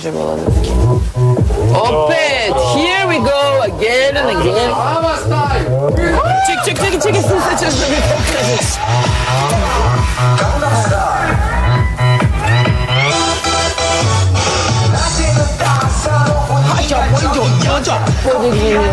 trebalo da skinu. Opet! Here we go again and again. Čekaj, sad ćeš da mi pokažeš. Podigni.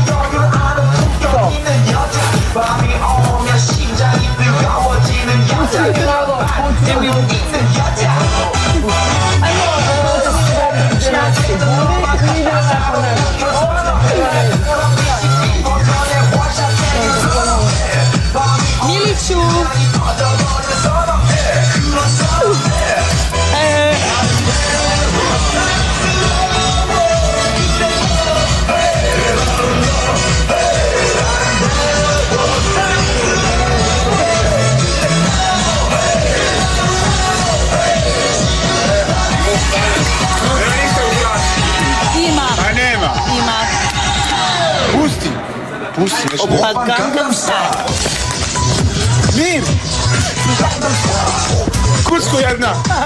Miliću! Pusti, nešto. Pa Gangnam Style. Mir! Kucko jedna!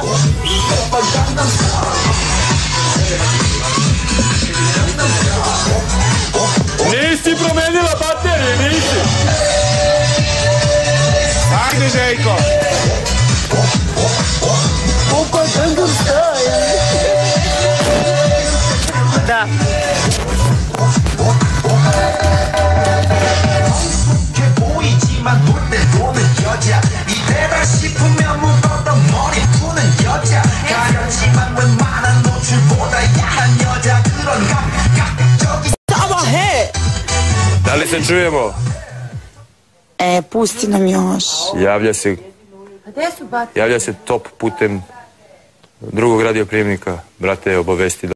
Nisi promenila baterije, nisi! Ajde, Željko! Opa, Gangnam Style. Da. Da li se čujemo? Pusti nam još. Javlja se top putem drugog radioprijemnika. Brate, obavesti da...